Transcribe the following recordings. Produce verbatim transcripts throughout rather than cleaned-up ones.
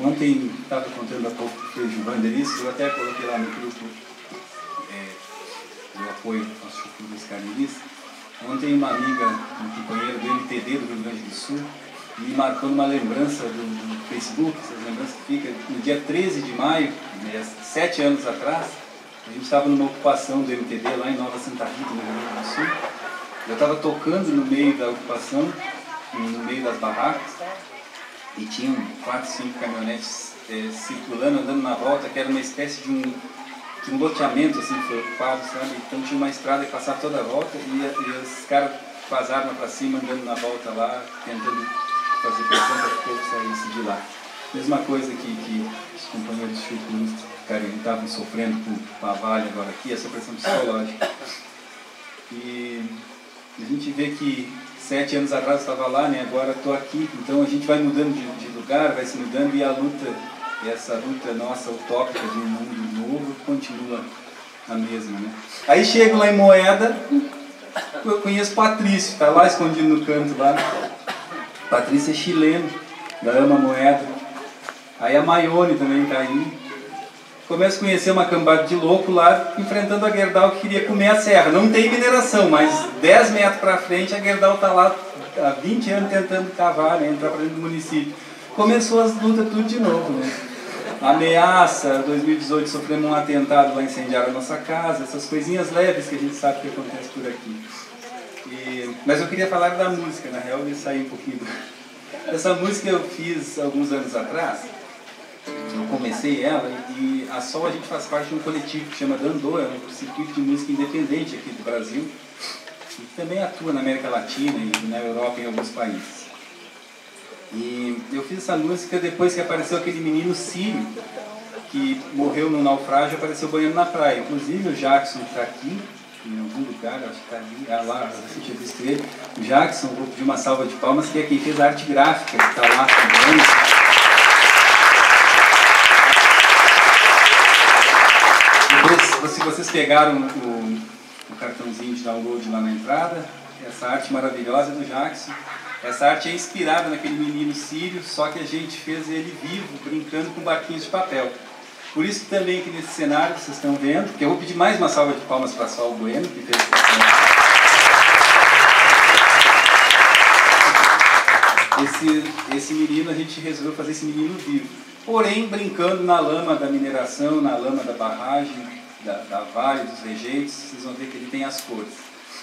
Ontem estava contando há pouco que o Gilvander isso, eu até coloquei lá no grupo é, do apoio aos chucuros carneiristas. Ontem uma amiga, um companheiro do M T D do Rio Grande do Sul, me marcou numa lembrança do, do Facebook, essas lembranças que ficam, no dia treze de maio, né, sete anos atrás, a gente estava numa ocupação do M T D lá em Nova Santa Rita, no Rio Grande do Sul. Eu estava tocando no meio da ocupação, no meio das barracas, e tinham quatro, cinco caminhonetes é, circulando, andando na volta, que era uma espécie de um, de um loteamento assim, que foi ocupado, sabe? Então tinha uma estrada que passava toda a volta e, e os caras vazaram para cima, andando na volta lá, tentando fazer pressão para que o povo saísse de lá. Mesma coisa que, que os companheiros chucuros estavam sofrendo com a Vale agora aqui, essa pressão psicológica. E a gente vê que sete anos atrás eu estava lá, né? Agora estou aqui, então a gente vai mudando de, de lugar, vai se mudando e a luta, e essa luta nossa utópica de um mundo novo continua a mesma, né? Aí chego lá em Moeda, eu conheço Patrício, está lá escondido no canto lá. Patrício é chileno, da Ama Moeda. Aí a Maione também está aí. Começo a conhecer uma cambada de louco lá, enfrentando a Gerdau que queria comer a serra. Não tem mineração, mas dez metros para frente a Gerdau está lá há vinte anos tentando cavar, né, entrar para dentro do município. Começou as lutas tudo de novo, né? Ameaça, dois mil e dezoito sofremos um atentado lá, incendiaram a nossa casa, essas coisinhas leves que a gente sabe que acontece por aqui. E, mas eu queria falar da música, na real eu saí um pouquinho. Do... Essa música eu fiz alguns anos atrás. Eu comecei ela e a Sol a gente faz parte de um coletivo que chama Dandô, é um circuito de música independente aqui do Brasil e que também atua na América Latina e na Europa em alguns países. E eu fiz essa música depois que apareceu aquele menino sírio que morreu num naufrágio e apareceu banhando na praia. Inclusive o Jackson está aqui, em algum lugar, acho que está ali, ah, lá, eu tinha visto ele. O Jackson, vou pedir uma salva de palmas, que é quem fez a arte gráfica, que está lá também. Se vocês pegaram o, o cartãozinho de download lá na entrada, essa arte maravilhosa do Jackson, essa arte é inspirada naquele menino sírio, só que a gente fez ele vivo, brincando com barquinhos de papel. Por isso que também aqui nesse cenário, vocês estão vendo, que eu vou pedir mais uma salva de palmas para a Sol Bueno, que fez esse, esse menino, a gente resolveu fazer esse menino vivo. Porém, brincando na lama da mineração, na lama da barragem, Da, da Vale, dos rejeitos, vocês vão ver que ele tem as cores.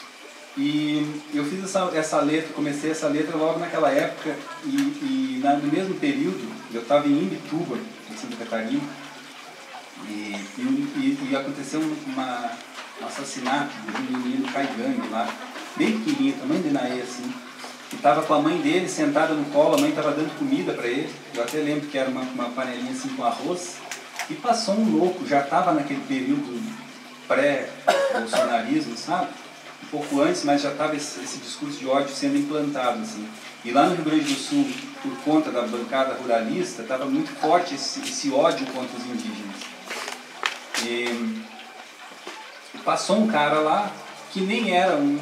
E eu fiz essa, essa letra, comecei essa letra logo naquela época e, e na, no mesmo período eu estava em Imbituba, em Santa Catarina, e, e, e aconteceu uma, um assassinato de um menino caigangue lá, bem pequenininho, tamanho de Naê assim, que estava com a mãe dele sentada no colo, a mãe estava dando comida para ele, eu até lembro que era uma, uma panelinha assim com arroz. E passou um louco, já estava naquele período pré-bolsonarismo, sabe? Um pouco antes, mas já estava esse, esse discurso de ódio sendo implantado, assim. E lá no Rio Grande do Sul, por conta da bancada ruralista, estava muito forte esse, esse ódio contra os indígenas. E, e passou um cara lá, que nem era um,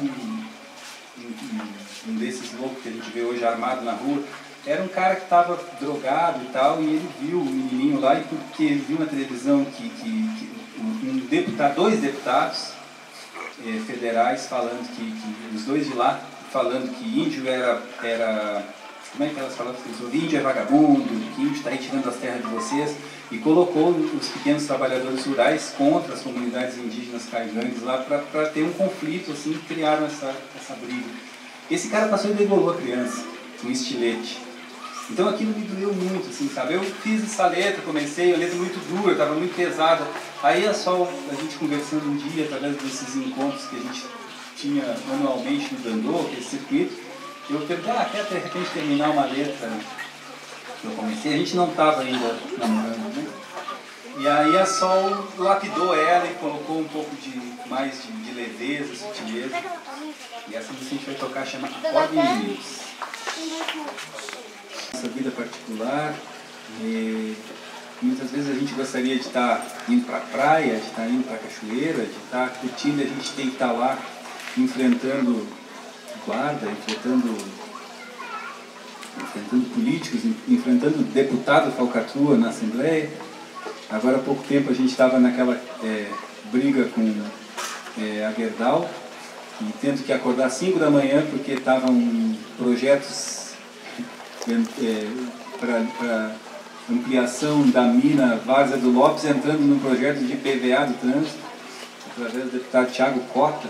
um, um desses loucos que a gente vê hoje armado na rua, era um cara que estava drogado e tal, e ele viu o menininho lá, e porque ele viu na televisão que, que, que um deputado, dois deputados eh, federais falando que, que, os dois de lá, falando que índio era, era como é que elas falavam? Que índio é vagabundo, que índio está retirando as terras de vocês, e colocou os pequenos trabalhadores rurais contra as comunidades indígenas caigangues lá para ter um conflito, assim, criaram essa, essa briga. Esse cara passou e degolou a criança com um estilete. Então aquilo me doeu muito, assim, sabe? Eu fiz essa letra, comecei, a letra muito dura, estava muito pesada. Aí é só a gente conversando um dia, através desses encontros que a gente tinha anualmente no Dandô, que é esse circuito, eu perguntei, ah, quer de repente terminar uma letra que eu comecei? A gente não estava ainda namorando, né? E aí a Sol lapidou ela e colocou um pouco de mais de, de leveza, sutileza. E essa música a gente vai tocar, chama Acorde Meninos. Nossa vida particular, e muitas vezes a gente gostaria de estar indo para a praia, de estar indo para a cachoeira, de estar curtindo, a gente tem que estar lá enfrentando guarda, enfrentando enfrentando políticos, enfrentando deputado falcatrua na Assembleia. Agora há pouco tempo a gente estava naquela é, briga com é, a Gerdau, e tendo que acordar às cinco da manhã porque estavam projetos é, para ampliação da mina Várzea do Lopes entrando num projeto de I P V A do trânsito, através do deputado Thiago Cota,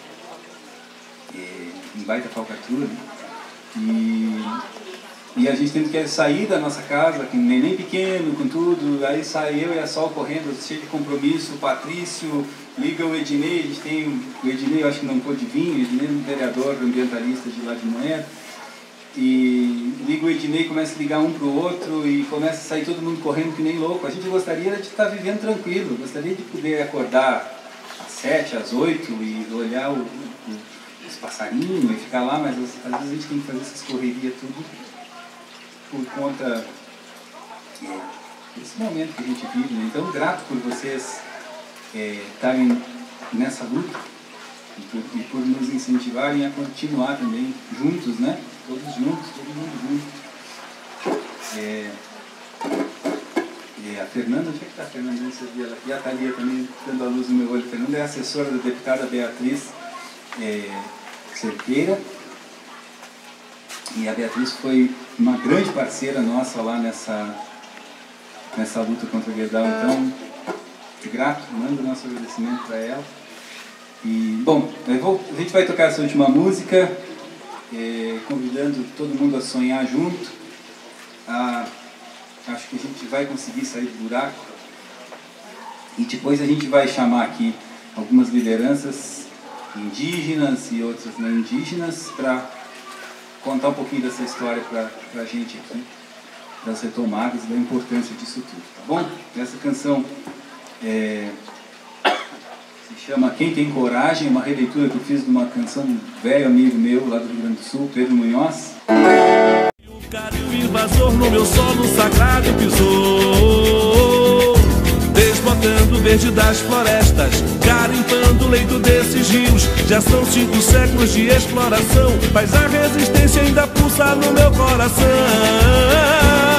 é, em baita falcatrua, né? E, e a gente tendo que sair da nossa casa, com neném pequeno, com tudo, aí sai eu e a Sol correndo, cheio de compromisso, o Patrício liga o Ednei, a gente tem o Ednei, eu acho que não pôde vir, o Ednei é um vereador ambientalista de lá de Moeda, e liga o Ednei, começa a ligar um para o outro e começa a sair todo mundo correndo que nem louco. A gente gostaria de estar vivendo tranquilo, gostaria de poder acordar às sete, às oito e olhar o, o, os passarinhos e ficar lá, mas às vezes a gente tem que fazer essas correrias tudo por conta é, desse momento que a gente vive, né? Então, grato por vocês estarem é, nessa luta e por, e por nos incentivarem a continuar também juntos, né? Todos juntos, todo mundo junto. É, é, a Fernanda, onde é que está a Fernanda? Não sei, ela aqui. A Thalia também dando a luz no meu olho. A Fernanda é assessora da deputada Beatriz é, Cerqueira. E a Beatriz foi uma grande parceira nossa lá nessa, nessa luta contra a Gerdau. Então, grato, mando o nosso agradecimento para ela. E, bom, eu vou, a gente vai tocar essa última música, é, convidando todo mundo a sonhar junto. A, acho que a gente vai conseguir sair do buraco. E depois a gente vai chamar aqui algumas lideranças indígenas e outras não indígenas para contar um pouquinho dessa história para a gente aqui, das retomadas e da importância disso tudo, tá bom? Essa canção é, se chama Quem Tem Coragem, uma releitura que eu fiz de uma canção de um velho amigo meu lá do Rio Grande do Sul, Pedro Munhoz. O cara e o invasor no meu solo sagrado pisou, desbotando o verde das florestas, garimpando o leito desses rios. Já são cinco séculos de exploração, mas a resistência ainda pulsa no meu coração.